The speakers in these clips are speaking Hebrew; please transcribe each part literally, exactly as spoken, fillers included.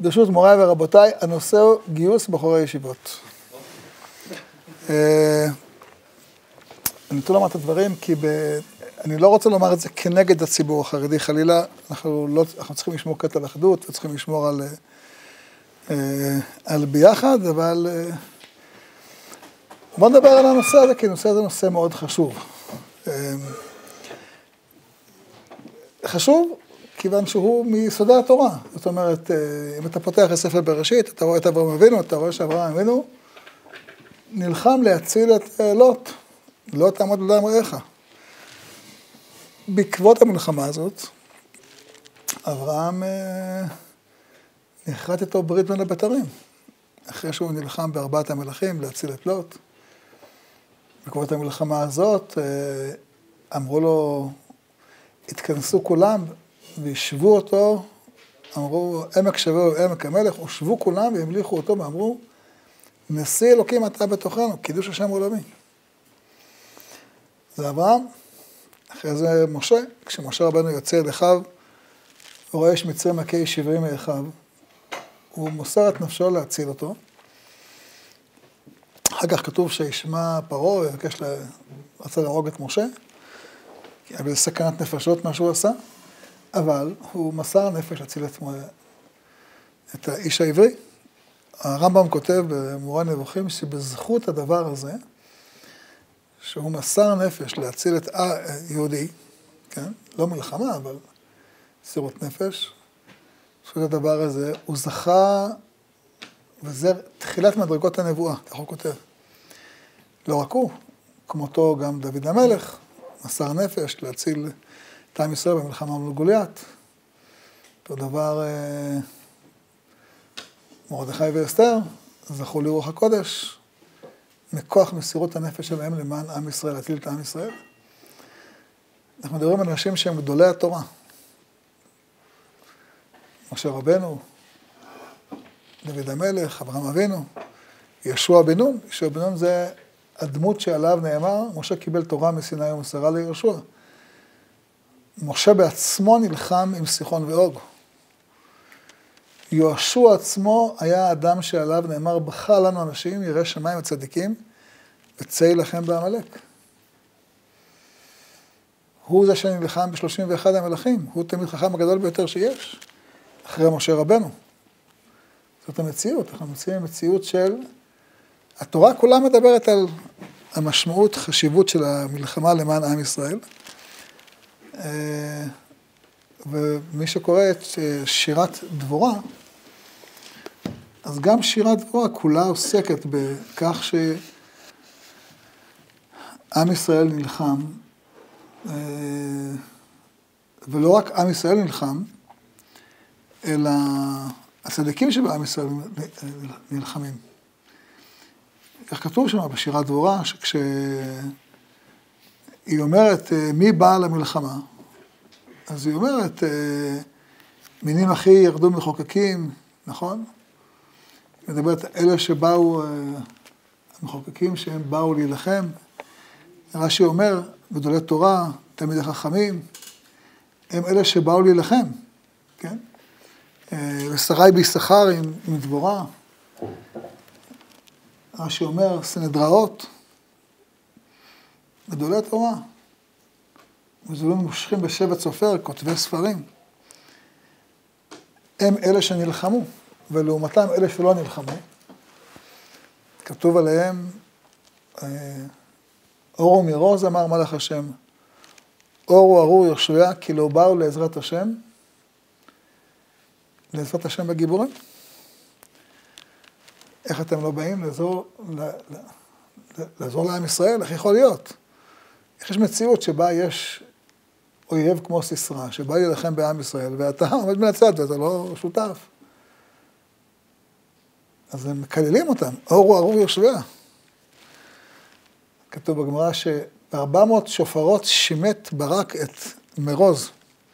ברשות מוריי ורבותיי, הנושא הוא גיוס בחורי ישיבות. אני רוצה לומר את הדברים, כי אני לא רוצה לומר את זה כנגד הציבור החרדי, חלילה, אנחנו צריכים לשמור קטע על אחדות, וצריכים לשמור על ביחד, אבל בואו נדבר על הנושא הזה, כי הנושא הזה נושא מאוד חשוב. חשוב, כיוון שהוא מיסודי התורה. זאת אומרת, אם אתה פותח את ספר בראשית, אתה רואה את אברהם אבינו, אתה רואה שאברהם אבינו נלחם להציל את לוט, לא תעמוד בדם רעך. בעקבות המלחמה הזאת, אברהם נחרט איתו ברית בין הבתרים, אחרי שהוא נלחם בארבעת המלכים להציל את לוט. בעקבות המלחמה הזאת, אמרו לו, התכנסו כולם וישבו אותו, אמרו, עמק שווה עמק המלך, ושבו כולם והמליכו אותו ואמרו, נשיא אלוקים אתה בתוכנו, קידוש השם עולמי. זה אברהם, אחרי זה משה, כשמשה רבנו יוצא אל אחיו, הוא רואה יש מצרים מכה שבעים מאחיו, הוא מוסר את נפשו להציל אותו. אחר כך כתוב שישמע פרעה, ובקש רצה להרוג את משה, כי היה סכנת נפשות מה שהוא עשה, אבל הוא מסר נפש להציל את, את האיש העברי. הרמב"ם כותב במורה נבוכים שבזכות הדבר הזה, שהוא מסר נפש להציל את יהודי, כן? לא מלחמה, אבל מסירות נפש, בזכות הדבר הזה, הוא זכה, וזה תחילת מדרגות הנבואה, כך הוא כותב. לא רק הוא, כמותו גם דוד המלך, מסר נפש להציל את עם ישראל במלחמה מול גוליית. אותו דבר מרדכי ואסתר, זכו לרוח הקודש, מכוח מסירות הנפש שלהם למען עם ישראל, להציל את עם ישראל. אנחנו מדברים על אנשים שהם גדולי התורה. משה רבנו, דוד המלך, אברהם אבינו, ישוע בן נון. ישוע בן נון זה הדמות שעליו נאמר, משה קיבל תורה מסיני ומסרה ליהושע. משה בעצמו נלחם עם סיחון ואוג. יהושע עצמו היה האדם שעליו נאמר, בכה לנו אנשים, ירא שמיים וצדיקים, וצא לכם בעמלק. הוא זה שנלחם ב-שלושים ואחד המלכים, הוא תמיד חכם הגדול ביותר שיש, אחרי משה רבנו. זאת המציאות, אנחנו מציעים מציאות של, התורה כולה מדברת על המשמעות, חשיבות של המלחמה למען עם ישראל. ומי שקורא את שירת דבורה, אז גם שירת דבורה כולה עוסקת בכך שעם ישראל נלחם, ולא רק עם ישראל נלחם, אלא הצדיקים שבעם ישראל נלחמים. איך כתוב שם בשירת דבורה, שכשהיא אומרת מי בא למלחמה, אז היא אומרת, מינים אחי ירדו מחוקקים, נכון? היא מדברת אלה שבאו, המחוקקים שהם באו להילחם. רש"י אומר, גדולי תורה, תלמידי חכמים, הם אלה שבאו להילחם, כן? ושרי ביששכר עם, עם דבורה. רש"י אומר, סנהדראות, גדולי תורה. וזולים מושכים בשבט סופר, כותבי ספרים. הם אלה שנלחמו, ולעומתם אלה שלא נלחמו. כתוב עליהם, אורו מרוז אמר מלאך השם, אורו ארור יושע, כי לא באו לעזרת השם, לעזרת השם בגיבורים. איך אתם לא באים לעזור, לעזור לעם ישראל? איך יכול להיות? איך יש מציאות שבה יש אויב כמו סיסרא, שבא להילחם בעם ישראל, ואתה עומד מן הצד ואתה לא שותף. אז הם מקללים אותם, אורו ארור יושע. כתוב בגמרא ש-ארבע מאות שופרות שימט ברק את מרוז.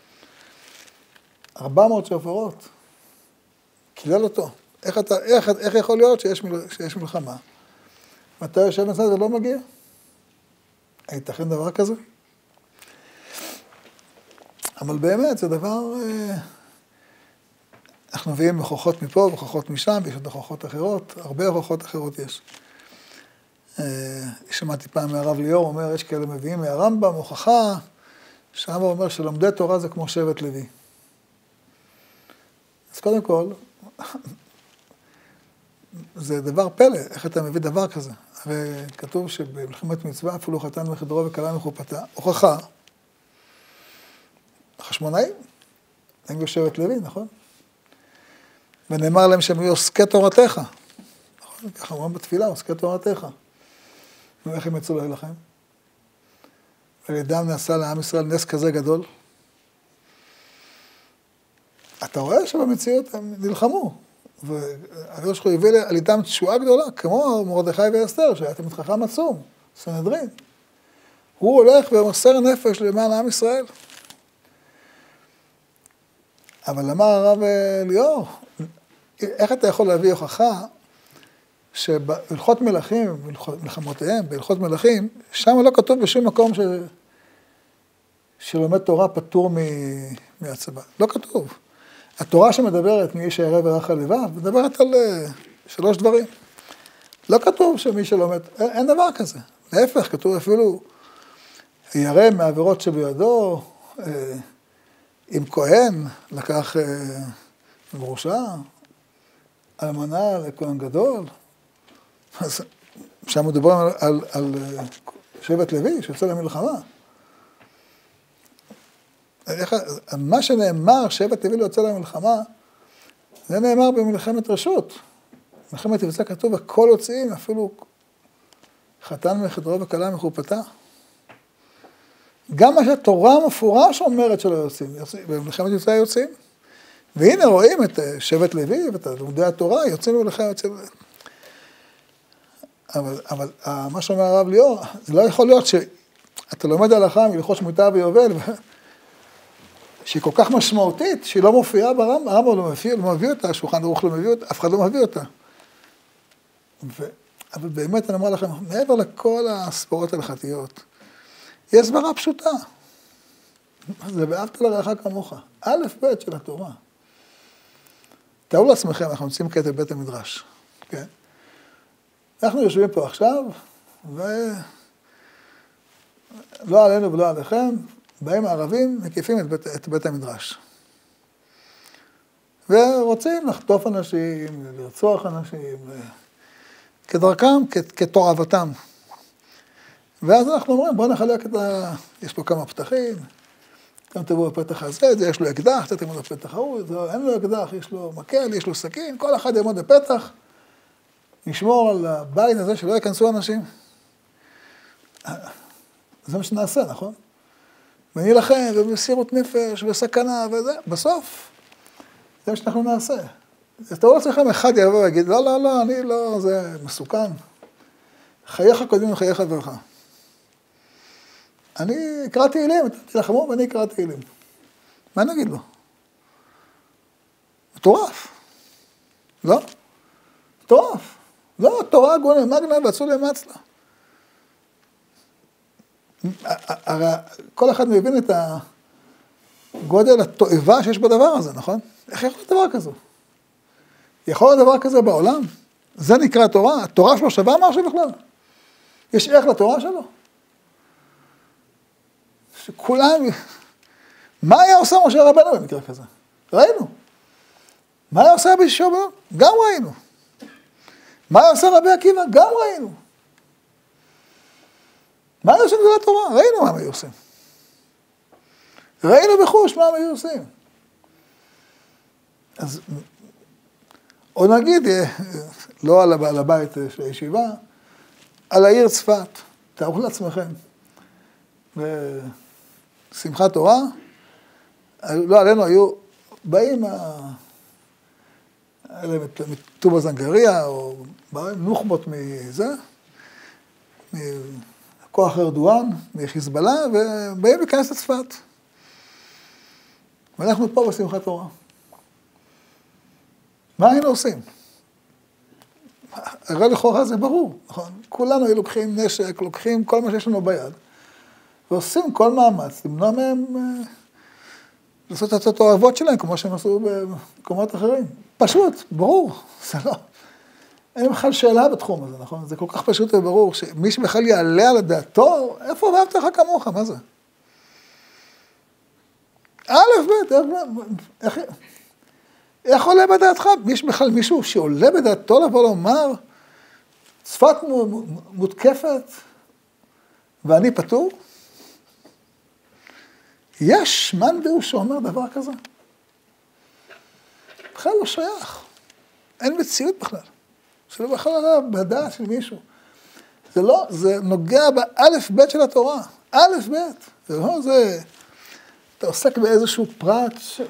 ארבע מאות שופרות. קילל אותו. איך, אתה, איך, איך יכול להיות שיש, מל, שיש מלחמה? מתי יושב בצד ולא מגיע? הייתכן דבר כזה? אבל באמת זה דבר, אנחנו מביאים הוכחות מפה והוכחות משם, יש עוד הוכחות אחרות, הרבה הוכחות אחרות יש. שמעתי פעם מהרב ליאור, אומר, יש כאלה מביאים מהרמב"ם, הוכחה, שם הוא אומר שלומדי תורה זה כמו שבט לוי. אז קודם כל, זה דבר פלא, איך אתה מביא דבר כזה? הרי כתוב שבמלחמת מצווה אפילו חתן מחדרו וכלה מחופתה, הוכחה, החשמונאים, הם בשבט לוי, נכון? ונאמר להם שהם יהיו עוסקי תורתך, נכון? ככה אומרים בתפילה, עוסקי תורתך. ואיך הם יצאו להילחם? על ידם נעשה לעם ישראל נס כזה גדול. אתה רואה שבמציאות הם נלחמו, והקדוש ברוך הוא הביא על ידם תשועה גדולה, כמו מרדכי ואסתר, שהיה תלמיד חכם עצום, סנהדרין. הוא הולך ומוסר נפש למען עם ישראל. אבל אמר הרב ליאור, איך אתה יכול להביא הוכחה שבהלכות מלכים, מלחמותיהם, בהלכות מלכים, שם לא כתוב בשום מקום ש... שלומד תורה פטור מ... מהצבא. לא כתוב. התורה שמדברת מי שירא ורך הלבב, מדברת על שלוש דברים. לא כתוב שמי שלומד, אין, אין דבר כזה. להפך, כתוב אפילו, ירא מעבירות שבידו, עם כהן, לקח גרושה, אלמנה לכהן גדול, אז שם מדובר על, על, על שבט לוי שיוצא למלחמה. איך, מה שנאמר, שבט לוי לא יוצא למלחמה, זה נאמר במלחמת רשות. במלחמת יבצע כתוב, הכל יוצאים, אפילו חתן מחדרו וכלה מחופתה. גם מה שהתורה המפורש אומרת שלא יוצאים, במלחמת יבצע יוצאים. והנה רואים את שבט לוי ואת לומדי התורה, יוצאים למלחמת יוצאים. אבל, אבל מה שאומר הרב ליאור, זה לא יכול להיות שאתה לומד הלכה מלכות שמיטה ויובל, שהיא כל כך משמעותית, שהיא לא מופיעה ברמב"ם, הרמב"ם לא מביא, לא מביא אותה, השולחן ערוך לא מביא אותה, אף אחד לא מביא אותה. ו... אבל באמת אני אומר לכם, מעבר לכל הסברות ההלכתיות, יש סברה פשוטה. זה ואהבת לרעך כמוך. א' ב' של התורה. תארו לעצמכם, אנחנו נמצאים כעת בבית המדרש. כן? אנחנו יושבים פה עכשיו, ולא עלינו ולא עליכם, באים הערבים, מקיפים את בית, את בית המדרש. ורוצים לחטוף אנשים, לרצוח אנשים, כדרכם, כתועבתם. ואז אנחנו אומרים, בואו נחלק את ה... יש פה כמה פתחים, אתם תבואו בפתח הזה, זה יש לו אקדח, זה תעמוד בפתח ההוא, אין לו אקדח, יש לו מקל, יש לו סכין, כל אחד יעמוד בפתח, נשמור על הבית הזה שלא ייכנסו אנשים. זה מה שנעשה, נכון? ונילחם, ובמסירות נפש, וסכנה, וזה, בסוף, זה מה שאנחנו נעשה. אז תראו לעצמכם, אחד יבוא ויגיד, לא, לא, לא, אני לא, זה מסוכן. חייך קודמים לחיי חברך. אני אקרא תהילים, אתם תלחמו ואני אקרא תהילים. מה נגיד לו? מטורף. לא? מטורף. לא, תורה גונה, מגנה ועצו למצלה. הרי כל אחד מבין את הגודל התועבה שיש בדבר הזה, נכון? איך יכול להיות דבר כזה? יכול להיות דבר כזה בעולם? זה נקרא תורה. התורה שלו שווה משהו בכלל. יש ערך לתורה שלו. שכולם... מה היה עושה משה רבנו במקרה כזה? ראינו. מה היה עושה רבי שמעון? גם ראינו. מה היה עושה רבי עקיבא? גם ראינו. מה היה עושה גדולי התורה? ראינו מה הם היו עושים. ראינו בחוש מה הם היו עושים. אז... או נגיד, לא על הבית של הישיבה, על העיר צפת. תארו לעצמכם. בשמחת תורה, לא עלינו היו באים מטובא זנגריה, או נוח'בות מזה, מכוח ארדואן, מחיזבאללה, ובאים להיכנס לצפת. ואנחנו פה בשמחת תורה. מה היינו עושים? הרי לכאורה זה ברור, נכון? כולנו היו לוקחים נשק, לוקחים כל מה שיש לנו ביד, ועושים כל מאמץ, למנוע מהם לעשות את התועבות שלהם, כמו שהם עשו במקומות אחרים. פשוט, ברור, זה לא. אין בכלל שאלה בתחום הזה, נכון? זה כל כך פשוט וברור, שמי שבכלל יעלה על הדעתו, איפה ואהבת לך כמוך, מה זה? א', ב', איך, איך עולה בדעתך? יש בכלל מישהו שעולה בדעתו לבוא לומר, צפת מותקפת, ואני פטור? יש מאן דהוא שאומר דבר כזה? בכלל לא שייך. אין מציאות בכלל. זה לא בכלל עליו בדעת של מישהו. זה לא, זה נוגע באלף בית של התורה. אלף בית. זה לא, זה... אתה עוסק באיזשהו פרט ש...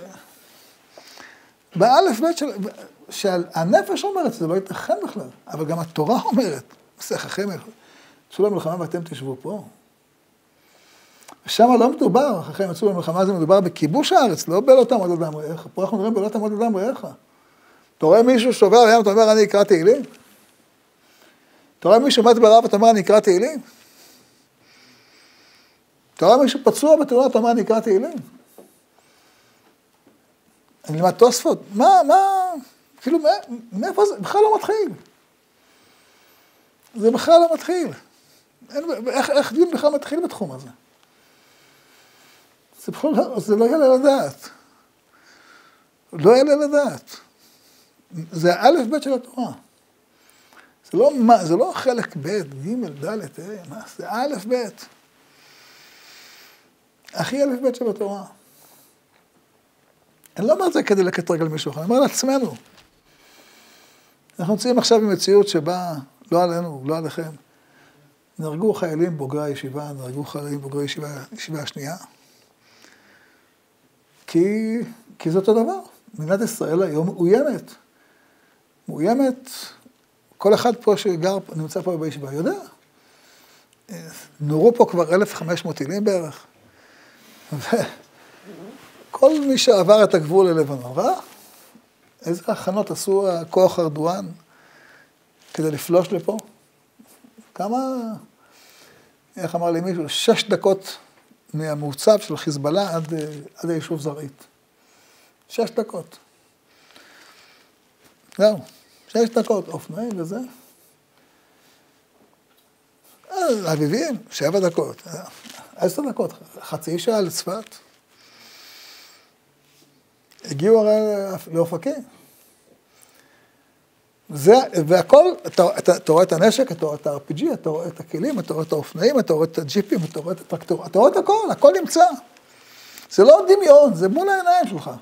באלף בית של... שהנפש אומרת, זה לא ייתכן בכלל. אבל גם התורה אומרת, מסך אחרי יצאו למלחמה ואתם תשבו פה. ושם לא מדובר, אחרי יצאו למלחמה זה מדובר בכיבוש הארץ, לא בלא תעמוד אדם רעך. פה אנחנו מדברים בלא תעמוד אדם רעך. אתה רואה מישהו שובר לים, אתה אומר, אני אקרא תהילים? אתה רואה מישהו מת ברעב, אתה אומר, אני אקרא תהילים? אתה רואה מישהו פצוע בתאונה, אתה אומר, אני אקרא תהילים? אני למד תוספות, מה, מה, כאילו, מאיפה זה, בכלל לא מתחיל. זה בכלל לא מתחיל. אין, איך, איך דיון בכלל מתחיל בתחום הזה? זה בכלל לא, זה לא יעלה לדעת. לא יעלה לדעת. זה האלף בית של התורה. זה לא, מה, זה לא חלק בית, ג' ד', מה, זה האלף בית. הכי אלף בית של התורה. אני לא אומר את זה כדי לקטרג על מישהו, אני אומר לעצמנו. אנחנו נמצאים עכשיו במציאות שבה, לא עלינו, לא עליכם, נהרגו חיילים בוגרי הישיבה, נהרגו חיילים בוגרי ישיבה, ישיבה השנייה, כי, כי זה אותו דבר. מדינת ישראל היום מאוימת. מאוימת, כל אחד פה שגר, נמצא פה בישיבה, יודע. נורו פה כבר אלף וחמש מאות טילים בערך. וכל מי שעבר את הגבול ללבנון, ראה? איזה הכנות עשו הכוח ארדואן כדי לפלוש לפה? כמה, איך אמר לי מישהו, שש דקות מהמוצב של חיזבאללה עד, עד היישוב זרעית. שש דקות. זהו, שש דקות, אופנועים וזה. אביבים, שבע דקות. עשר דקות, חצי שעה לצפת. הגיעו הרי לאופקים. זה, והכל, אתה, אתה, אתה רואה את הנשק, אתה רואה את ה-אר פי ג'י, אתה רואה את הכלים, אתה רואה את האופנועים, אתה רואה את הג'יפים, אתה רואה את הטרקטור, אתה רואה את הכל, הכל נמצא. זה לא דמיון, זה מול העיניים שלך.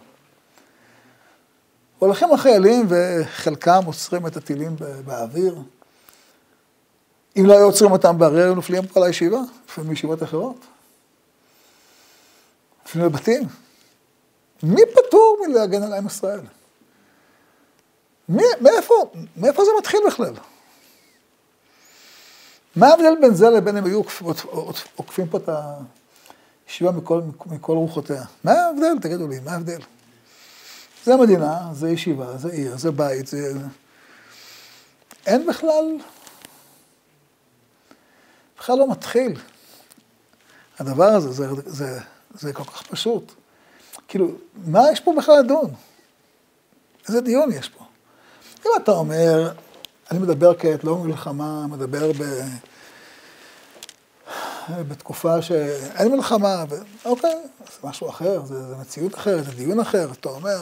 הולכים החיילים וחלקם עוצרים את הטילים באוויר. אם לא היו עוצרים אותם באוויר, הם נופלים פה על הישיבה, לפעמים מישיבות אחרות. לפעמים בבתים. מי פטור מלהגן על עם ישראל? מי, מאיפה, מאיפה זה מתחיל בכלל? מה ההבדל בין זה לבין הם היו עוקפים פה את הישיבה מכל, מכל רוחותיה? מה ההבדל? תגידו לי, מה ההבדל? זה מדינה, זה ישיבה, זה עיר, זה בית, זה... אין בכלל... בכלל לא מתחיל. הדבר הזה, זה, זה, זה כל כך פשוט. כאילו, מה יש פה בכלל לדון? איזה דיון יש פה? אם אתה אומר, אני מדבר כעת, לא מלחמה, מדבר ב... בתקופה שאין מלחמה, ו... אוקיי, זה משהו אחר, זה, זה מציאות אחרת, זה דיון אחר, אתה אומר,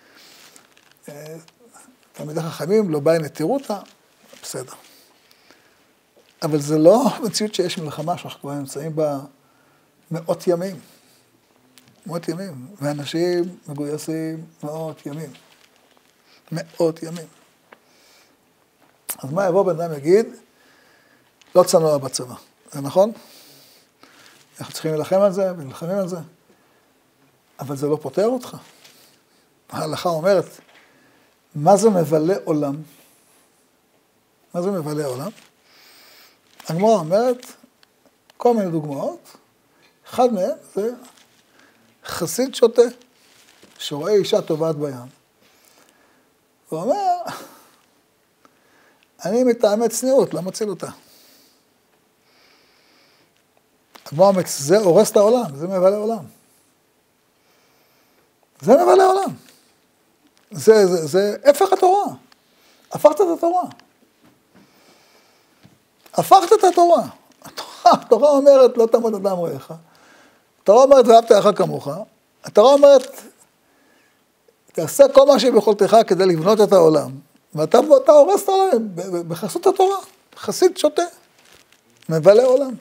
תלמידי חכמים, לא באי נטירותה, בסדר. אבל זה לא מציאות שיש מלחמה שאנחנו כבר נמצאים בה מאות ימים. מאות ימים, ואנשים מגויסים מאות ימים. מאות ימים. אז מה יבוא בן אדם יגיד? לא צנוע בצבא. זה נכון? אנחנו צריכים להילחם על זה ולהילחמים על זה. אבל זה לא פותר אותך. ההלכה אומרת, מה זה מבלה עולם? מה זה מבלה עולם? הגמרא אומרת, כל מיני דוגמאות, אחד מהם זה חסיד שוטה, שרואה אישה טובעת בים. הוא אומר, אני מטעמי צניעות, לא מציל אותה. הגמרא אומרת, זה הורס את העולם, זה מבלה עולם. זה מבלה עולם. זה, זה, זה הפך התורה. הפכת את התורה. הפכת את התורה. התורה, התורה אומרת, לא תעמוד אדם רעך. התורה אומרת, ואהבת לך כמוך. התורה אומרת, תעשה כל מה שביכולתך כדי לבנות את העולם. ואתה הורס את העולם בחסות התורה. חסיד שוטה. מבלה עולם.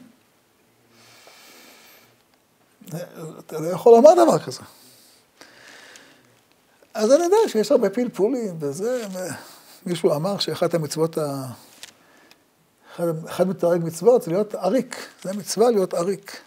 אתה לא יכול לומר דבר כזה. אז אני יודע שיש הרבה פלפולים, וזה, מישהו אמר שאחת המצוות, ה... אחד, אחד מתרג מצוות זה להיות עריק. זה מצווה להיות עריק.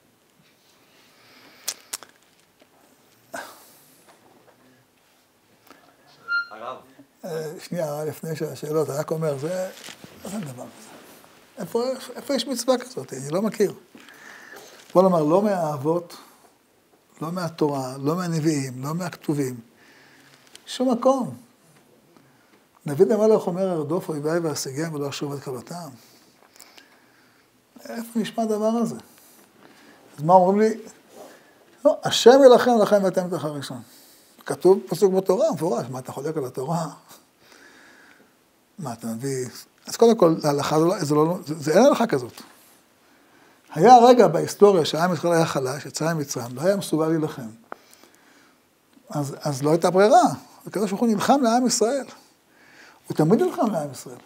הרב. שנייה, לפני שהשאלות, אני רק אומר, זה, מה זה דבר כזה? איפה, איפה יש מצווה כזאת? אני לא מכיר. בוא נאמר, לא מהאהבות, לא מהתורה, לא מהנביאים, לא מהכתובים. שום מקום. דוד המלך אומר, ארדוף אויביי ואשיגם ולא אשוב את קלותם. איפה נשמע הדבר הזה? אז מה אומרים לי? לא, השם ילחם לכם ואתם תחר ראשון. כתוב פסוק בתורה, מפורש, מה אתה חולק על התורה? מה אתה מביא? אז קודם כל, להלכה, זה, זה, לא, זה, זה אין הלכה כזאת. היה רגע בהיסטוריה שהעם ישראל היה חלש, יצא ממצרים, לא היה מסוגל להילחם. אז, אז לא הייתה ברירה. הקדוש ברוך הוא נלחם לעם ישראל. הוא תמיד נלחם לעם ישראל.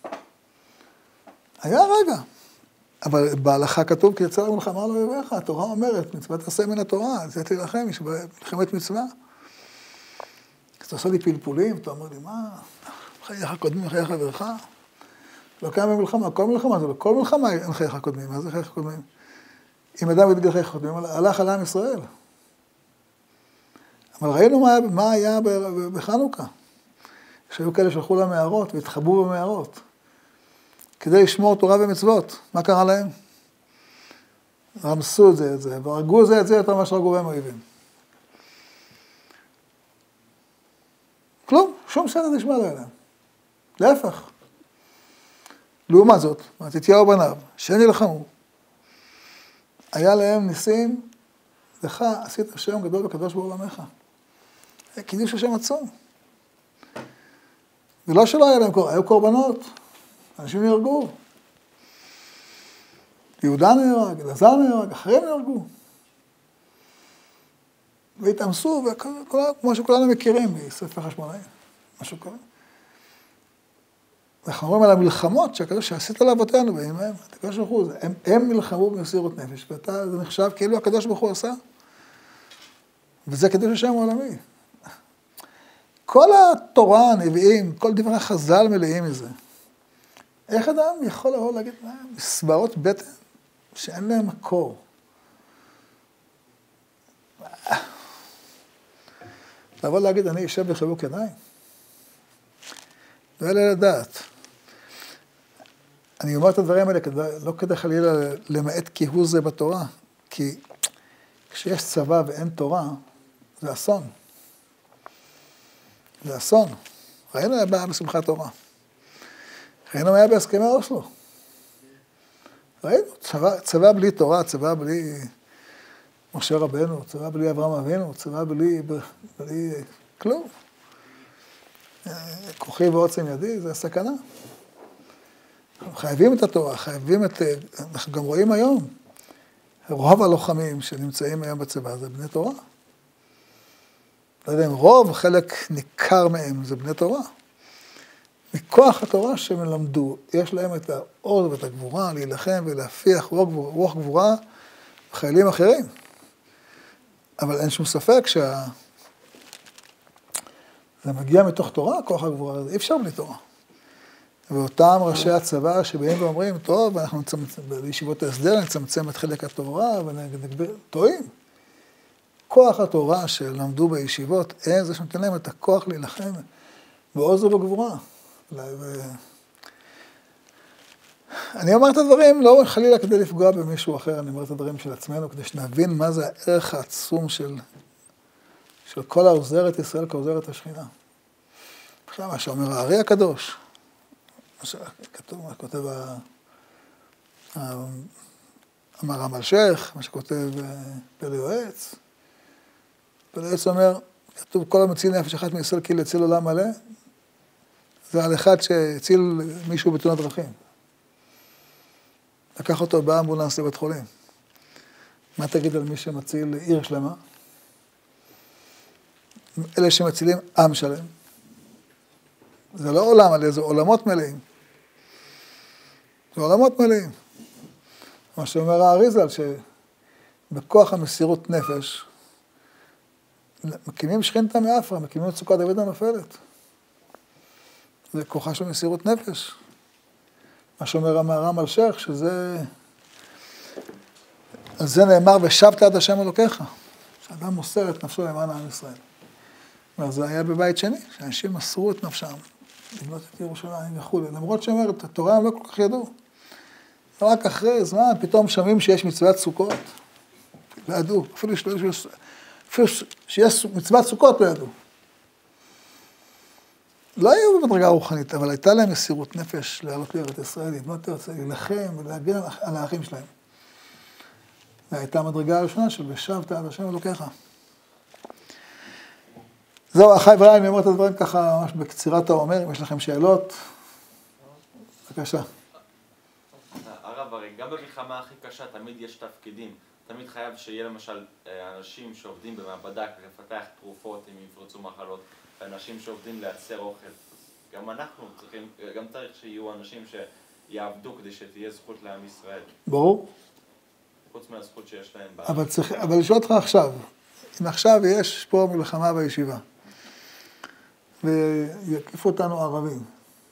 היה רגע. אבל בהלכה כתוב, כי יצא למלחמה לא יבואך. התורה אומרת, מצוות תעשה מן התורה, זה תילחם, יש מלחמת מצווה. אז אתה עושה לי פלפולים, אתה אומר לי, מה? חייך קודמים, חייך חברך? לא קיים במלחמה, כל מלחמה, זה לא כל מלחמה אין חייך קודמים. מה זה חייך קודמים? אם אדם יתגל חייך קודמים, הלך על עם ישראל. אבל ראינו מה, מה היה בחנוכה. שהיו כאלה שהלכו למערות והתחבאו במערות. כדי לשמור תורה ומצוות. מה קרה להם? רמסו את זה, את זה, והרגו זה את זה יותר מה שהרגו בהם אויבים. כלום, שום סדר נשמע לא אליהם. להפך. לעומת זאת, מתתיהו בניו, שנלחמו, היה להם ניסים, לך עשית השם גדול וקדוש בעולמך. קידוש השם עצום. ולא שלא היה להם קורבנות, היו קורבנות, אנשים נהרגו. יהודה נהרג, אלעזר נהרג, אחרים נהרגו. והתאמסו, כמו שכולנו מכירים מספר חשמונאים, משהו כזה. אנחנו אומרים על המלחמות שהקדוש שעשית לאבותינו בימים ההם, הקדוש ברוך הוא, הם, הם נלחמו במסירות נפש, ואתה, זה נחשב כאילו הקדוש ברוך הוא עשה. וזה קדוש השם העולמי. כל התורה, הנביאים, כל דברי חז"ל מלאים מזה. איך אדם יכול לבוא להגיד, מסברות בטן שאין להם מקור? לבוא להגיד, אני אשב בחיבוק ידיים? לא יעלה לדעת. אני אומר את הדברים האלה, לא כדי חלילה למעט כהוא זה בתורה, כי כשיש צבא ואין תורה, זה אסון. זה אסון. ראינו היה בעיה בשמחת תורה. ראינו היה בהסכמי אוסלו. ראינו, צבא, צבא בלי תורה, צבא בלי משה רבנו, צבא בלי אברהם אבינו, צבא בלי, בלי כלום. כוחי ועוצם ידי, זה הסכנה. אנחנו חייבים את התורה, חייבים את... אנחנו גם רואים היום, רוב הלוחמים שנמצאים היום בצבא זה בני תורה. לא יודע אם רוב, חלק ניכר מהם זה בני תורה. מכוח התורה שהם למדו, יש להם את העוז ואת הגבורה להילחם ולהפיח רוח, רוח גבורה בחיילים אחרים. אבל אין שום ספק שה... זה מגיע מתוך תורה, כוח הגבורה הזה, אי אפשר בלי תורה. ואותם ראשי הצבא שבאים ואומרים, טוב, אנחנו נצמצם, בישיבות ההסדר נצמצם את חלק התורה ונגביר, טועים. כוח התורה שלמדו בישיבות, אין זה שנותן להם את הכוח להילחם בעוז ובגבורה. ו... אני אומר את הדברים, לא חלילה כדי לפגוע במישהו אחר, אני אומר את הדברים של עצמנו, כדי שנבין מה זה הערך העצום של, של כל העוזרת ישראל כעוזרת השכינה. עכשיו, מה שאומר הארי הקדוש, מה שכתוב, מה כותב המהר"ם אלשיך, מה שכותב פלא יועץ, פלא יועץ אומר, כתוב, כל המציל נפש אחת מישראל כאילו הציל עולם מלא, זה על אחד שהציל מישהו בתאונת דרכים. לקח אותו באמבולנס לבית חולים. מה תגיד על מי שמציל עיר שלמה? אלה שמצילים עם שלם. זה לא עולם מלא, זה עולמות מלאים. זה עולמות מלאים. מה שאומר האריזל, שבכוח המסירות נפש, מקימים שכינתה מאפרה, מקימים את סוכת דוד הנופלת. זה כוחה של מסירות נפש. מה שאומר המהר"ם אלשיך, שזה... על זה נאמר, ושבת עד השם אלוקיך. שאדם מוסר את נפשו למען העם ישראל. וזה היה בבית שני, שאנשים מסרו את נפשם, לבנות את ירושלים וכו'. למרות שאומרת, התורה הם לא כל כך ידעו. רק אחרי זמן, פתאום שומעים שיש מצוות סוכות. לא ידעו, אפילו שיש מצוות סוכות לא ידעו. לא היו במדרגה רוחנית, אבל הייתה להם מסירות נפש לעלות לארץ ישראל, לבנות ארץ ישראל, להילחם ולהגן על האחים שלהם. והייתה המדרגה הראשונה של ושבת עד השם אלוקיך. זהו, אחי ורעי, אני אומר את הדברים ככה ממש בקצירת האומר, אם יש לכם שאלות, בבקשה. הרב, הרי גם במלחמה הכי קשה תמיד יש תפקידים. תמיד חייב שיהיה למשל אנשים שעובדים במעבדה לפתח תרופות אם יפרצו מחלות, ואנשים שעובדים לייצר אוכל. גם אנחנו צריכים, גם צריך שיהיו אנשים שיעבדו כדי שתהיה זכות לעם ישראל. ברור. חוץ מהזכות שיש להם. אבל צריך, אבל לשאול אותך עכשיו, אם עכשיו יש פה מלחמה בישיבה, ויקיפו אותנו ערבים,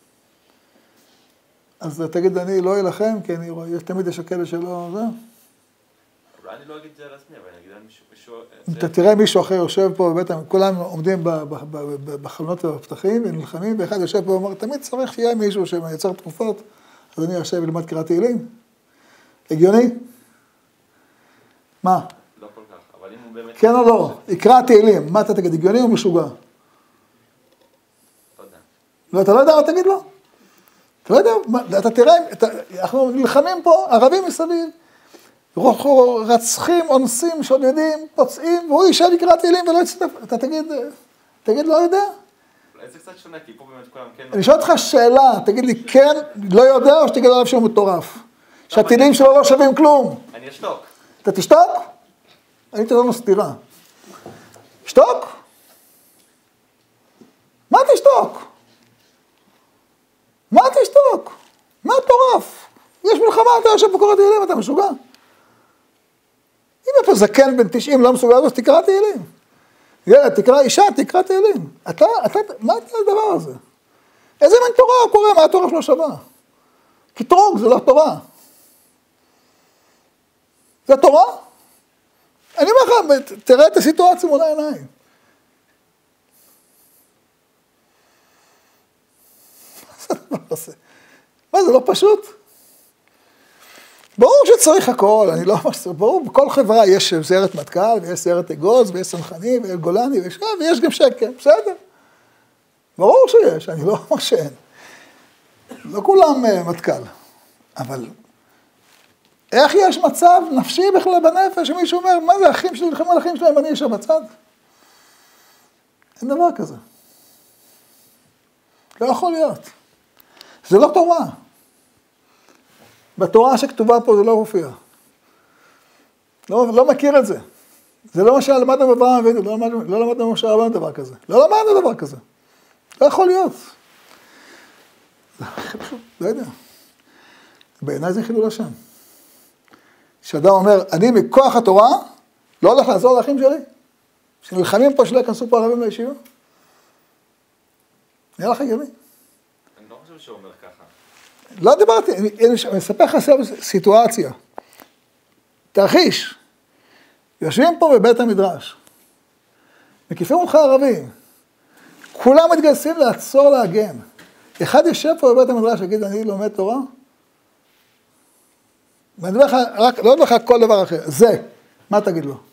אז תגיד, אני לא אלחם, כי אני רואה, תמיד יש כאלה שלא, זה. אולי אני לא אגיד את זה על עצמי, אבל אני אגיד על מישהו... אתה תראה מישהו אחר יושב פה בבית, כולם עומדים בחלונות ובפתחים ונלחמים, ואחד יושב פה ואומר, תמיד צריך שיהיה מישהו שמייצר תרופות, אז אני יושב ולמד קראת תהילים. הגיוני? מה? לא כל כך, אבל אם הוא באמת... כן או לא? יקרא תהילים, מה אתה תגיד, הגיוני או משוגע? לא יודע. לא, אתה לא יודע מה תגיד לו? אתה לא יודע, אתה תראה, אנחנו נלחמים פה, ערבים מסביב, רצחים, אונסים, שודדים, פוצעים, והוא יישב יקרא תהילים ולא יצטרף, אתה תגיד, תגיד, לא יודע? אולי זה קצת שונה, כי פה באמת כולם כן... אני שואל אותך שאלה, תגיד לי, כן, לא יודע, או שתגיד עליו שהוא מטורף? שהתהילים שלו לא שווים כלום. אני אשתוק. אתה תשתוק? אני אתן לנו סתירה. שתוק? מה תשתוק? מה תשתוק? מה מטורף? יש מלחמה, אתה יושב פה קורא תהילים, אתה משוגע. אם איפה זקן בן תשעים לא מסוגע, אז תקרא תהילים. ילד, תקרא אישה, תקרא תהילים. אתה, אתה, מה אתה הדבר הזה? איזה מין תורה הוא קורא, מה התורה שלו שווה? קטרוג, זה לא תורה. זה תורה? אני אומר לך, תראה את הסיטואציה מול העיניים. מה, זה לא פשוט? ברור שצריך הכל, אני לא ממש... ברור, בכל חברה יש סיירת מטכ"ל, ויש סיירת אגוז, ויש סנחני, ויש גולני, ויש, ויש גם שקר, בסדר. ברור שיש, אני לא אומר שאין. לא כולם מטכ"ל, אבל איך יש מצב נפשי בכלל בנפש, שמישהו אומר, מה זה, אחים שלי נלחמו על אחים שלהם, ואני אשב בצד? אין דבר כזה. לא יכול להיות. זה לא תורה. בתורה שכתובה פה זה לא מופיע. לא, לא מכיר את זה. זה לא מה שלמדנו בברהם אבינו, לא למדנו, לא למדנו מה שרבנו דבר כזה. לא למדנו דבר כזה. לא יכול להיות. לא יודע. בעיניי זה חילול השם. שאדם אומר, אני מכוח התורה, לא הולך לעזור לאחים שלי, שנלחמים פה שלא יכנסו פה ערבים לישיבה. נראה לך הגיוני. אני לא חושב שהוא אומר ככה. לא דיברתי, אני, אני אספר לך סיטואציה. תרחיש. יושבים פה בבית המדרש. מקיפים אותך ערבים. כולם מתגייסים לעצור להגן. אחד יושב פה בבית המדרש ויגיד, אני לומד תורה? ואני אומר לך, רק, לא אומר לך כל דבר אחר. זה, מה תגיד לו?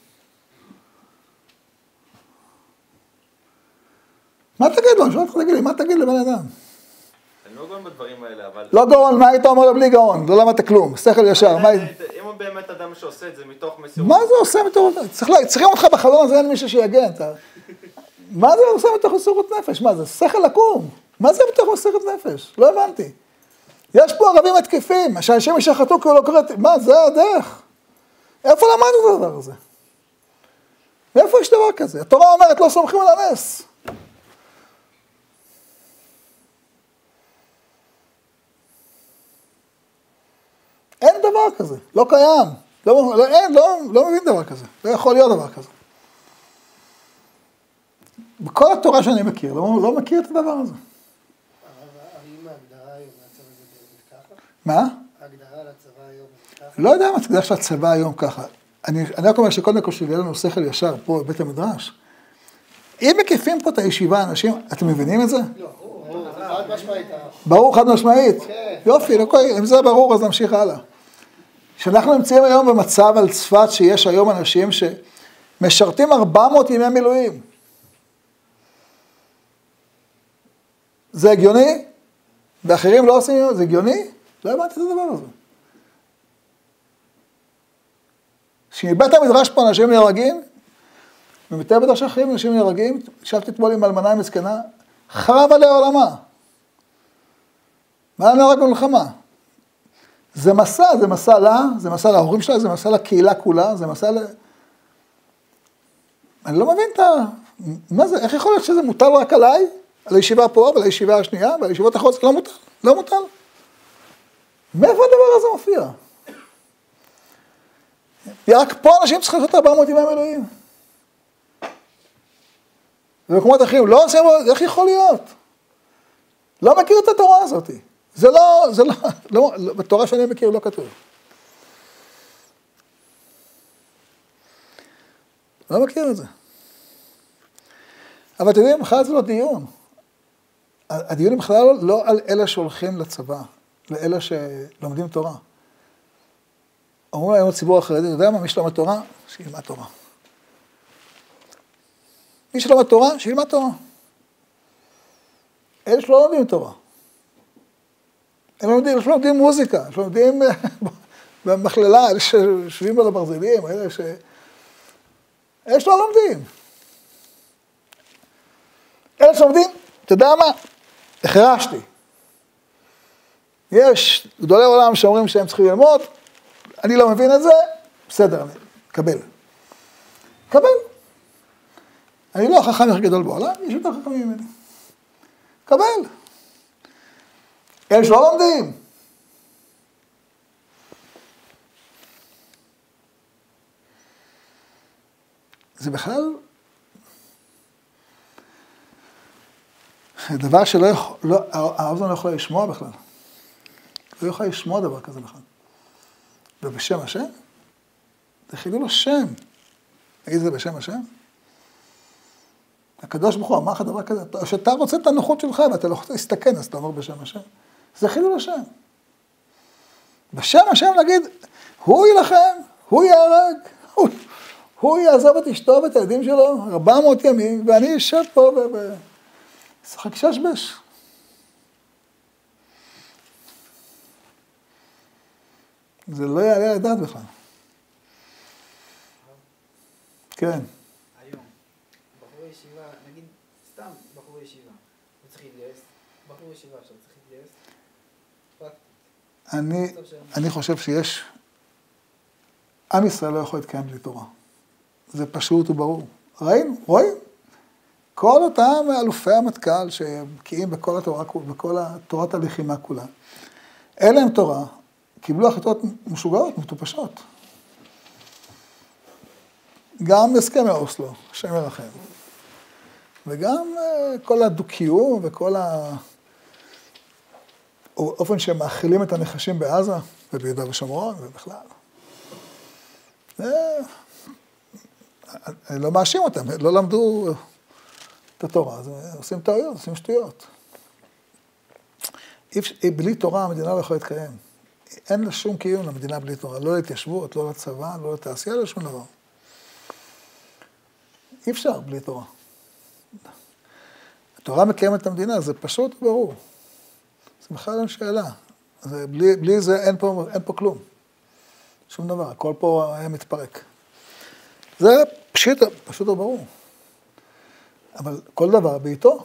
מה תגיד לו? אני שואל אותך, תגיד לי, מה תגיד לבן אדם? אני לא גאון בדברים האלה, אבל... לא גאון, מה היית אומר לו בלי גאון? לא למדת כלום, שכל ישר. אם הוא באמת אדם שעושה את זה מתוך מסירות... מה זה עושה מתוך... צריכים אותך בחלום הזה, אין מישהו שיגן. מה זה עושה בתוך מסירות נפש? מה זה? שכל עקום. מה זה בתוך מסירות נפש? לא הבנתי. יש פה ערבים התקפים, שאנשים ישחטו כי הוא לא קורא, מה, זה הדרך? איפה למדנו את הדבר הזה? איפה יש דבר כזה? התורה אומרת, לא סומכים על הנס. אין דבר כזה, לא קיים. לא, לא, אין, לא, לא מבין דבר כזה. לא יכול להיות דבר כזה. בכל התורה שאני מכיר, לא, לא מכיר את הדבר הזה. האם ההגדרה היום לצבא זה באמת ככה? מה? ההגדרה לצבא היום זה ככה? לא יודע מה ההגדרה של הצבא היום ככה. אני, אני רק אומר שקודם כל שיהיה לנו שכל ישר פה בבית המדרש. אם מקיפים פה את הישיבה, אנשים, אתם מבינים את זה? לא, ברור, זה חד משמעית. ברור, חד משמעית. כן. יופי, אם זה ברור, אז נמשיך הלאה. שאנחנו נמצאים היום במצב על צפת שיש היום אנשים שמשרתים ארבע מאות ימי מילואים. זה הגיוני? ואחרים לא עושים, זה הגיוני? לא הבנתי את הדבר הזה. שמבית המדרש פה אנשים נהרגים, ומתי המדרש אחרים אנשים נהרגים, ישבתי אתמול עם אלמנה מסכנה, חרב עליה עולמה. מה נהרג במלחמה? זה מסע, זה מסע לה, זה מסע להורים שלה, זה מסע לקהילה כולה, זה מסע ל... אני לא מבין את ה... מה זה, איך יכול להיות שזה מוטל רק עליי? על הישיבה פה, ועל הישיבה השנייה, ועל הישיבות האחרות, זה לא מוטל, לא מוטל. מאיפה הדבר הזה מופיע? רק פה אנשים צריכים לעשות ארבע מאות ימי מילואים. ובמקומות אחרים, לא עושים, איך יכול להיות? לא מכיר את התורה הזאת. זה לא, זה לא, לא, בתורה שאני מכיר לא כתוב. לא מכיר את זה. אבל אתם יודעים, בכלל זה לא דיון. הדיון בכלל לא על אלה שהולכים לצבא, לאלה שלומדים תורה. אומרים היום הציבור החרדי, אתה יודע מה? מי שלומד תורה? שילמד תורה. מי שלומד תורה? שילמד תורה. אלה שלא לומדים תורה. הם לומדים, אלה שלומדים מוזיקה, אלה שלומדים במכללה, אלה שיושבים על הברזלים, אלה ש... אלה שלא לומדים. אלה שלומדים, אתה יודע מה? החרשתי. יש גדולי עולם שאומרים שהם צריכים ללמוד, אני לא מבין את זה, בסדר, אני קבל. קבל. אני לא החכם הכי גדול בעולם, יש יותר חכמים ממני. קבל. אלה שלא לומדים. זה בכלל דבר שלא יכול, לא, האוזן לא יכולה לשמוע בכלל. לא יכולה לשמוע דבר כזה בכלל. ובשם השם? זה חילול השם. נגיד זה בשם השם? הקדוש ברוך הוא אמר לך דבר כזה, שאתה רוצה את הנוחות שלך ואתה לא רוצה להסתכן, אז אתה אומר בשם השם. זה חילול השם. בשם השם נגיד, הוא ילחם, הוא יהרג, הוא, הוא יעזוב את אשתו ואת הילדים שלו, ארבע מאות ימים, ואני אשב פה ו... ו... שחק ששבש. זה לא יעלה לדעת בכלל. כן. היום, בחור ישיבה, נגיד, סתם בחור ישיבה, הוא צריך להתגייס, בחור ישיבה עכשיו צריך להתגייס, אני, אני חושב שיש, עם ישראל לא יכול להתקיים בלי תורה. זה פשוט וברור. ראינו, רואים? כל אותם אלופי המטכ"ל שבקיאים בכל התורה, בכל תורת הלחימה כולה. אין להם תורה, קיבלו החלטות משוגעות, מטופשות. גם הסכמי אוסלו, השם ירחם. וגם כל הדו-קיום וכל האופן שהם מאכילים את הנחשים בעזה וביהודה ושומרון ובכלל. אני לא מאשים אותם, לא למדו את התורה, אז עושים טעויות, עושים שטויות. בלי תורה המדינה לא יכולה להתקיים. אין לה שום קיום למדינה בלי תורה, לא להתיישבות, לא לצבא, לא לתעשייה, לא שום דבר. אי אפשר בלי תורה. התורה מקיימת את המדינה, זה פשוט וברור. זה בכלל אין שאלה. זה, בלי, בלי זה אין פה, אין פה כלום. שום דבר, הכל פה היה מתפרק. זה פשוט, פשוט וברור. אבל כל דבר בעיתו.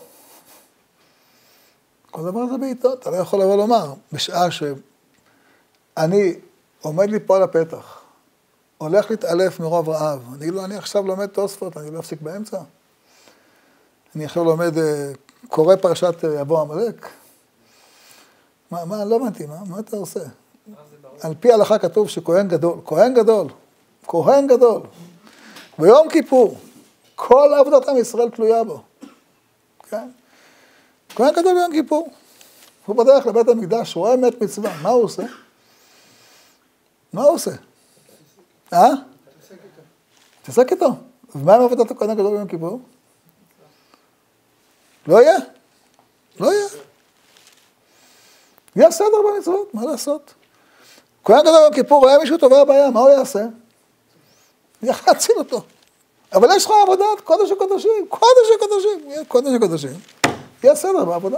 כל דבר זה בעיתו. אתה לא יכול לבוא לומר, בשעה שאני עומד לי פה על הפתח, הולך להתעלף מרוב רעב, אני אגיד לו, אני עכשיו לומד תוספות, אני לא אפסיק באמצע. אני עכשיו לומד, קורא פרשת יבוא עמלק. מה, מה, לא הבנתי, מה, מה אתה עושה? על פי ההלכה כתוב שכהן גדול, כהן גדול, כהן גדול, ביום כיפור, כל עבודת עם ישראל תלויה בו. כן? כהן גדול ביום כיפור. הוא בדרך לבית המקדש, רואה מת מצווה, מה הוא עושה? מה הוא עושה? אה? תעסק איתו. ומה עם עבודת הכהן הגדול ביום כיפור? לא יהיה. לא יהיה. יהיה סדר במצוות, מה לעשות? כהן גדול ביום כיפור, רואה מישהו טובה בים, מה הוא יעשה? יכל להציל אותו. אבל יש לך עבודת קודש הקודשים, קודש הקודשים, יהיה קודש הקודשים. יהיה סדר בעבודה.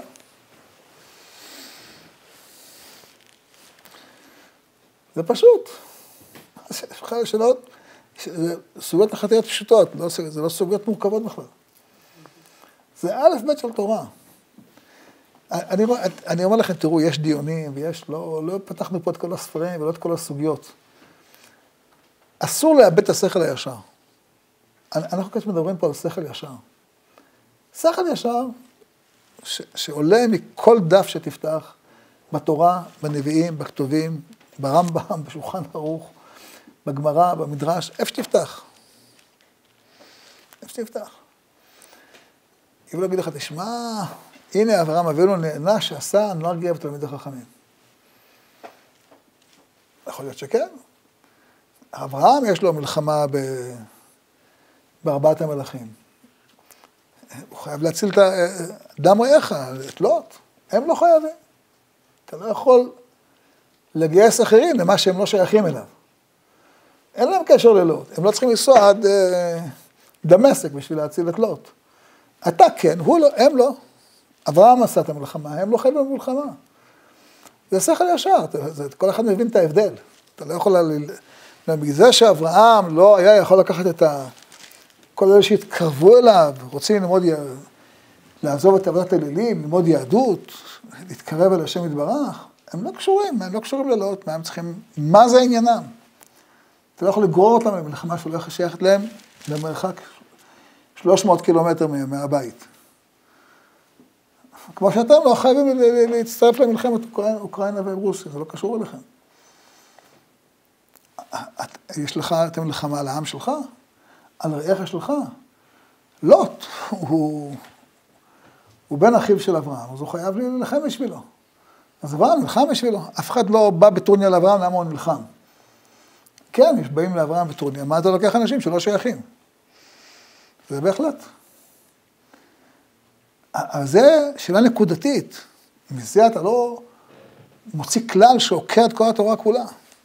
זה פשוט. יש לך שאלות, סוגיות החטאיות פשוטות, זה לא סוגיות מורכבות בכלל. זה א' ב' של תורה. אני, אני אומר לכם, תראו, יש דיונים, ויש, לא, לא פתחנו פה את כל הספרים ולא את כל הסוגיות. אסור לאבד את השכל הישר. אנחנו כאן מדברים פה על שכל ישר. שכל ישר, ש, שעולה מכל דף שתפתח, בתורה, בנביאים, בכתובים, ברמב"ם, בשולחן ערוך, בגמרא, במדרש, איפה שתפתח. איפה שתפתח. אם לא אגיד לך, תשמע, הנה אברהם אבינו נענה שעשה נוהג גאה בתלמידי חכמים. יכול להיות שכן. אברהם יש לו מלחמה ב... בארבעת המלכים. הוא חייב להציל את דם רעך, את לוט. הם לא חייבים. אתה לא יכול לגייס אחרים למה שהם לא שייכים אליו. אין להם קשר ללוט. הם לא צריכים לנסוע עד אה, דמשק בשביל להציל את לוט. אתה כן, הוא לא, הם לא. אברהם עשה את המלחמה, הם לא חייבים במלחמה. זה שכל ישר, זה, כל אחד מבין את ההבדל. אתה לא יכול... בגלל זה שאברהם לא היה יכול לקחת את ה... כל אלה שהתקרבו אליו, רוצים ללמוד, לעזוב את עבודת האלילים, ללמוד יהדות, להתקרב אל השם יתברך, הם לא קשורים, הם לא קשורים ללוט, מה הם צריכים, מה זה עניינם? אתה לא יכול לגרור אותם למלחמה שלא שייכת להם, במרחק שלוש מאות קילומטר מהבית. כמו שאתם לא חייבים להצטרף למלחמת אוקראינה ורוסיה, זה לא קשור אליכם. יש לך את המלחמה על העם שלך? על רעך שלך? לוט, הוא, הוא בן אחיו של אברהם, אז הוא חייב להילחם בשבילו. אז אברהם נלחם בשבילו. אף אחד לא בא בטרוניה לאברהם, למה הוא נלחם? כן, יש באים לאברהם בטרוניה, מה אתה לוקח אנשים שלא שייכים? זה בהחלט. אבל זה שאלה נקודתית. מזה אתה לא מוציא כלל שעוקר את כל התורה כולה.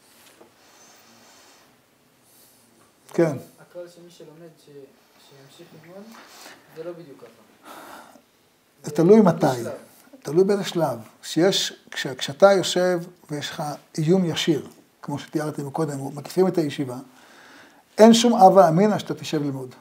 כן. הכלל שמי שלומד, שימשיך ללמוד, זה לא בדיוק ככה. זה תלוי מתי, תלוי באיזה שלב. שיש, כשאתה יושב ויש לך איום ישיר, כמו שתיארתי מקודם, מקיפים את הישיבה, אין שום אבא אמינה שאתה תשב ללמוד.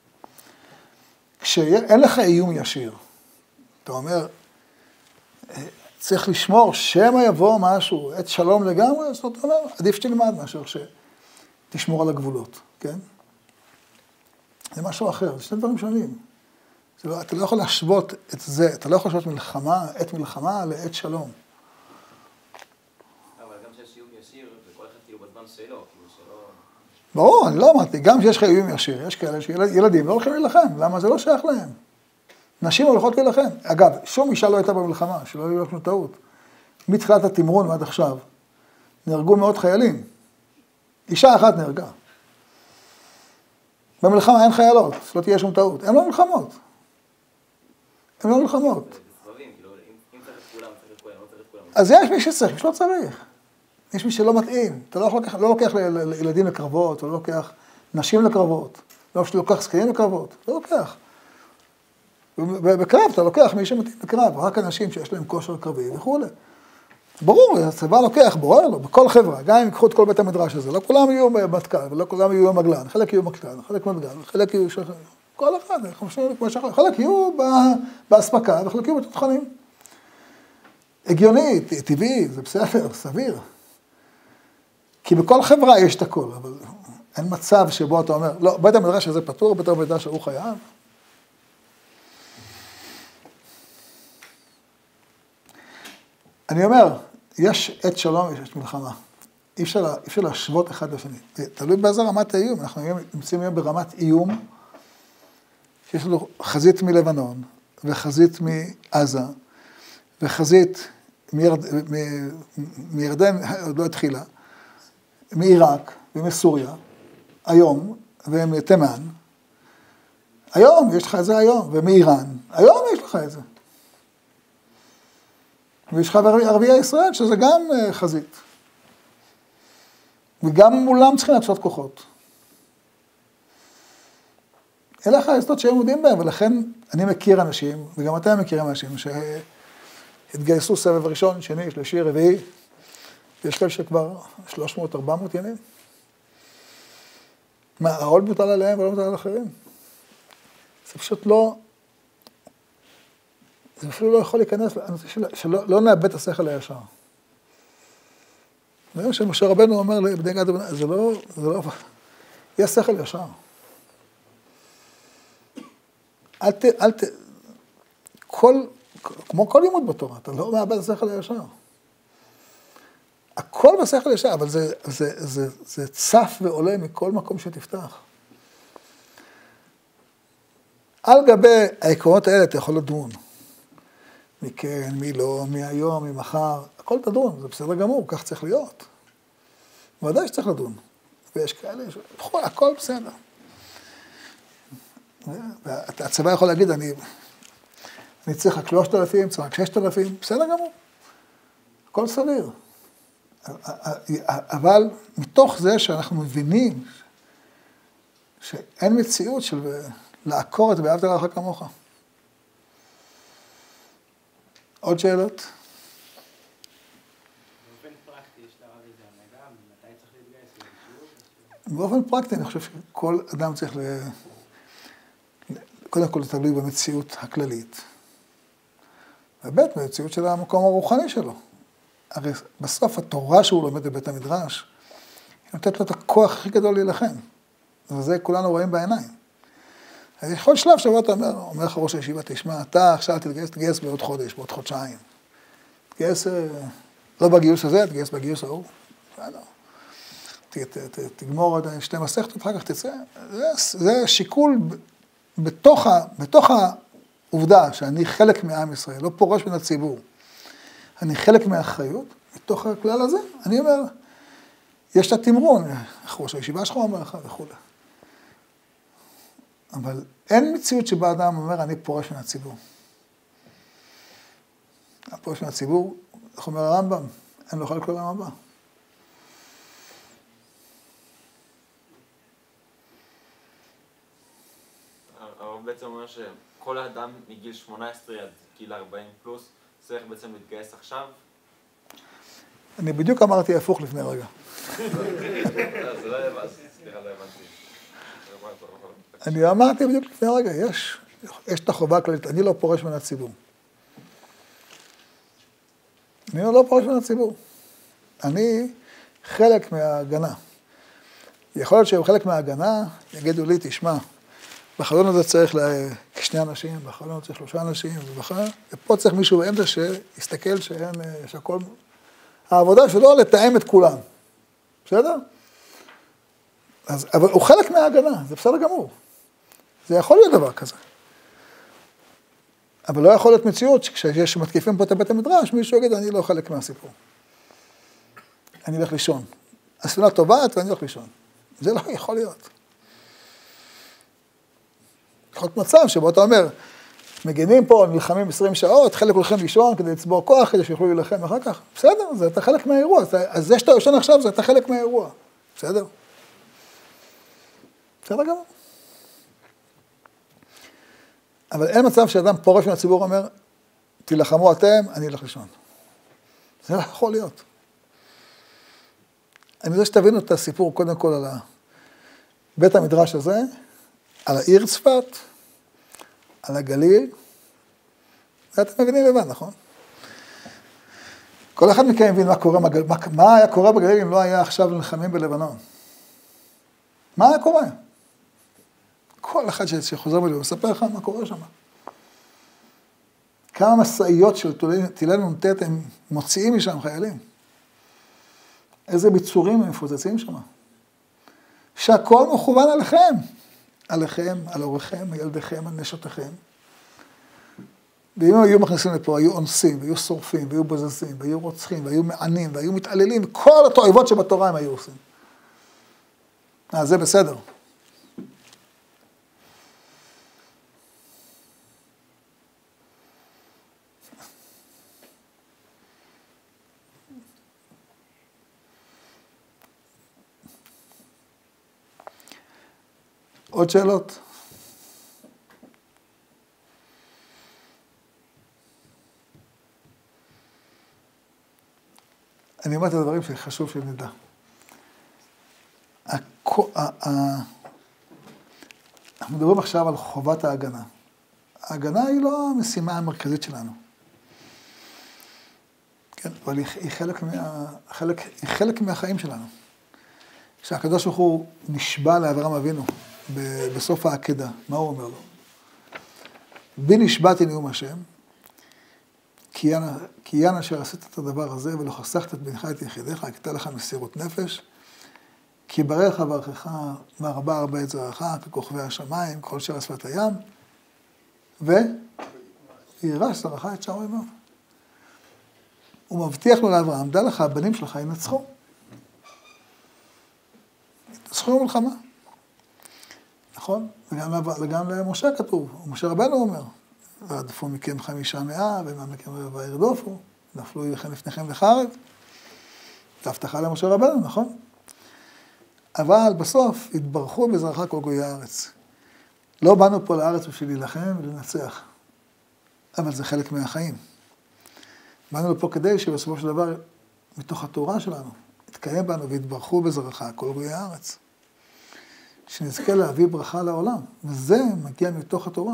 כשאין לך איום ישיר, אתה אומר, צריך לשמור, שמא יבוא משהו, את שלום לגמרי, אז אתה אומר, עדיף שתלמד מאשר שתשמור על הגבולות, כן? זה משהו אחר, זה שני דברים שונים. לא, אתה לא יכול להשוות את זה, אתה לא יכול להשוות מלחמה, את מלחמה לעת שלום. אבל גם שיש איום ישיר, וכל אחד כאילו בזמן שלו, כאילו שלא... ברור, אני לא אמרתי, גם שיש לך איום ישיר, יש כאלה שילדים לא הולכים להילחם, למה זה לא שייך להם? נשים הולכות להילחם. אגב, שום אישה לא הייתה במלחמה, שלא יהיו לנו טעות. מתחילת התמרון ועד עכשיו, נהרגו מאות חיילים. אישה אחת נהרגה. במלחמה אין חיילות, שלא תהיה שום טעות. הן לא מלחמות. הן לא מלחמות. אז יש מי שצריך, מי שלא צריך. יש מי שלא מתאים. אתה לא לוקח, לא לוקח לילדים לקרבות, או לא לוקח נשים לקרבות, לא לוקח זקנים לקרבות, לא לוקח. ובקרב אתה לוקח מי שמתאים לקרב, רק אנשים שיש להם כושר קרבי וכו'. ברור, הצבא לוקח, בורר לו, בכל חברה, גם אם יקחו את כל בית המדרש הזה, לא כולם יהיו מטכ"ל, ולא כולם יהיו מגלן, חלק יהיו מקלן, חלק מגלן, חלק יהיו... כל אחד, חלק יהיו בהספקה וחלק יהיו בתותחנים. הגיוני, טבעי, זה בסדר, סביר. כי בכל חברה יש את הכל, אבל אין מצב שבו אתה אומר, לא, בית המדרש הזה פטור, בית המדרש שהוא חייב. אני אומר, יש עת שלום ויש עת מלחמה. אי אפשר, אי אפשר להשוות אחד לשני. תלוי באיזה רמת האיום. אנחנו נמצאים היום ברמת איום, שיש לנו חזית מלבנון, וחזית מעזה, וחזית מירד, מ, מירדן, עוד לא התחילה, מעיראק ומסוריה, היום, ומתימן. היום יש לך את זה היום, ומאיראן. היום יש לך את זה. ויש לך ערביי ישראל, שזה גם חזית. וגם מולם צריכים לעשות כוחות. אלה החזיתות שהם יודעים בהם, ולכן אני מכיר אנשים, וגם אתם מכירים אנשים, שהתגייסו סבב ראשון, שני, שלישי, רביעי, ויש כאלה שכבר שלוש מאות ארבע מאות ימים. מה, העול מוטל עליהם ולא מוטל על אחרים? זה פשוט לא... זה אפילו לא יכול להיכנס, אני רוצה שלא לא נאבד את השכל הישר. זה שמשה רבנו אומר לבני גד, זה לא, זה לא, יש שכל ישר. אל ת, אל ת, כל, כמו כל לימוד בתורה, אתה לא מאבד את השכל הישר. הכל בשכל ישר, אבל זה, זה, זה, זה צף ועולה מכל מקום שתפתח. על גבי העקרונות האלה אתה יכול לדון. מי כן, מי לא, מי היום, מי מחר, הכל תדון, זה בסדר גמור, כך צריך להיות. ודאי שצריך לדון. ויש כאלה, בכל, הכל בסדר. הצבא יכול להגיד, אני, אני צריך רק שלושת אלפים, צריך רק ששת אלפים, בסדר גמור. הכל סביר. אבל מתוך זה שאנחנו מבינים שאין מציאות של לעקור את ואהבת לרעך כמוך. עוד שאלות? באופן פרקטי יש לרב איזה הנהגה, מתי צריך להתגייס לשיעור? באופן פרקטי אני חושב שכל אדם צריך ל... קודם כל תלוי במציאות הכללית. ובית במציאות של המקום הרוחני שלו. הרי בסוף התורה שהוא לומד בבית המדרש, היא נותנת לו את הכוח הכי גדול להילחם. וזה כולנו רואים בעיניים. אז יכול שלב שבו אתה אומר, אומר לך ראש הישיבה, תשמע, אתה עכשיו תתגייס, תתגייס בעוד חודש, בעוד חודשיים. תתגייס, לא בגיוס הזה, תתגייס בגיוס ההוא. תגמור עוד שתי מסכתות, אחר כך תצא. זה שיקול בתוך, בתוך העובדה שאני חלק מעם ישראל, לא פורש מן הציבור. אני חלק מהאחריות, מתוך הכלל הזה, אני אומר, יש את התמרון, איך ראש הישיבה שלך אומר לך וכו'. אבל אין מציאות שבה אדם אומר, אני פורש מן הציבור. הפורש מן הציבור, איך אומר הרמב"ם, אין לו חלק לעולם הבא. הרב בעצם אומר שכל אדם מגיל שמונה עשרה עד גיל ארבעים פלוס, צריך בעצם להתגייס עכשיו? אני בדיוק אמרתי הפוך לפני רגע. זה לא הבנתי, סליחה, לא הבנתי. אני אמרתי בדיוק לפני רגע, יש, יש את החובה הכללית, אני לא פורש מן הציבור. אני לא פורש מן הציבור. אני חלק מההגנה. יכול להיות שחלק מההגנה יגידו לי, תשמע, בחלון הזה צריך שני אנשים, בחלון הזה צריך שלושה אנשים, ופה צריך מישהו באמצע שיסתכל שאין, שהכל... העבודה שלו לתאם את כולם. בסדר? אז, אבל הוא חלק מההגנה, זה בסדר גמור. זה יכול להיות דבר כזה. אבל לא יכול להיות מציאות שכשיש מתקיפים פה את בית המדרש, מישהו יגיד, אני לא חלק מהסיפור. אני הולך לישון. הספינה טובעת ואני הולך לישון. זה לא יכול להיות. יכול להיות מצב שבו אתה אומר, מגינים פה, נלחמים עשרים שעות, חלק הולכים לישון כדי לצבור כוח, כדי שיוכלו להילחם אחר כך. בסדר, זה אתה חלק מהאירוע. אז זה שאתה יושן עכשיו, זה אתה חלק מהאירוע. בסדר? בסדר גמור. אבל אין מצב שאדם פורש מן הציבור אומר, תילחמו אתם, אני אלך לישון. זה לא יכול להיות. אני רוצה שתבינו את הסיפור קודם כל על בית המדרש הזה. על העיר צפת, על הגליל, ואתם מבינים לבד, נכון? כל אחד מכם מבין מה, קורה, מה, מה היה קורה בגליל אם לא היה עכשיו נלחמים בלבנון. מה היה קורה? כל אחד שחוזר בלי, הוא מספר לך מה קורה שם. כמה מסעיות של טילי נ"ט הם מוציאים משם חיילים. איזה ביצורים הם מפוצצים שם. שהכל מכוון עליכם. עליכם, על הוריכם, על ילדיכם, על נשותיכם. ואם הם היו מכניסים לפה, היו אונסים, והיו שורפים, והיו בזזים, והיו רוצחים, והיו מענים, והיו מתעללים, כל התועבות שבתורה הם היו עושים. אה, זה בסדר. עוד שאלות? אני אומר את הדברים שחשוב שנדע. אנחנו מדברים עכשיו על חובת ההגנה. ההגנה היא לא המשימה המרכזית שלנו. כן, אבל היא חלק, מה, חלק, היא חלק מהחיים שלנו. כשהקדוש ברוך הוא נשבע לאברהם אבינו בסוף העקדה, מה הוא אומר לו? בי נשבעתי נאום השם, כי יען אשר עשית את הדבר הזה ולא חסכת את בנך את יחידיך, הייתה לך מסירות נפש, כי ברך ברכך והרבה הרבה את זרעך, ככוכבי השמיים, כל שאר שפת הים, וירש זרעך את שאר אויביו. הוא מבטיח לו לאברהם, דע לך, הבנים שלך ינצחו. ינצחו במלחמה. נכון? וגם, וגם למשה כתוב, ומשה רבנו אומר, ועדפו מכם חמישה מאה, ומה מכם רבע ירדופו, נפלו לכם לפניכם לחרב. זו הבטחה למשה רבנו, נכון? אבל בסוף התברכו בזרעך כל גויי הארץ. לא באנו פה לארץ בשביל להילחם ולנצח, אבל זה חלק מהחיים. באנו לפה כדי שבסופו של דבר, מתוך התורה שלנו, התקיים בנו והתברכו בזרעך כל גויי הארץ. שנזכה להביא ברכה לעולם, וזה מגיע מתוך התורה.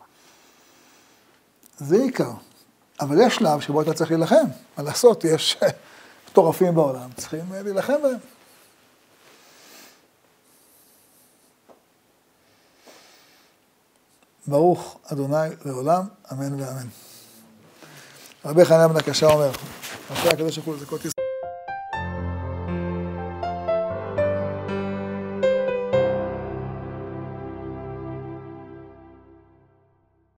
זה עיקר. אבל יש שלב שבו אתה צריך להילחם. מה לעשות? יש מטורפים בעולם, צריכים להילחם בהם. ברוך אדוני לעולם, אמן ואמן. רבי חנניה בן הקשה אומר, רבי הקדוש ברוך הוא לזכות ישראל.